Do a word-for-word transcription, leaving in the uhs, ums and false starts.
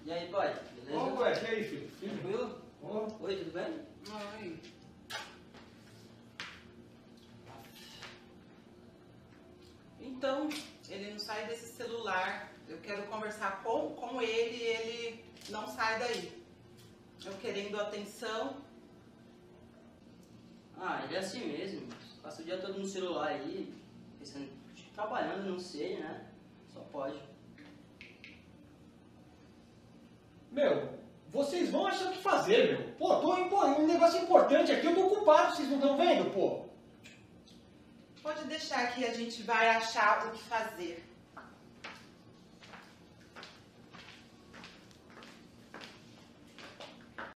E aí, pai? Beleza? Ô, ué, e aí, filho? filho? Tranquilo? Ô. Oi, tudo bem? Oi. Então, ele não sai desse celular. Eu quero conversar com, com ele e ele não sai daí. Eu querendo atenção. Ah, ele é assim mesmo. Passa o dia todo no celular aí, pensando, trabalhando, não sei, né? Só pode. Meu, vocês vão achar o que fazer, meu. Pô, tô em pô, um negócio importante aqui, eu tô ocupado, vocês não estão vendo, pô? Pode deixar que a gente vai achar o que fazer.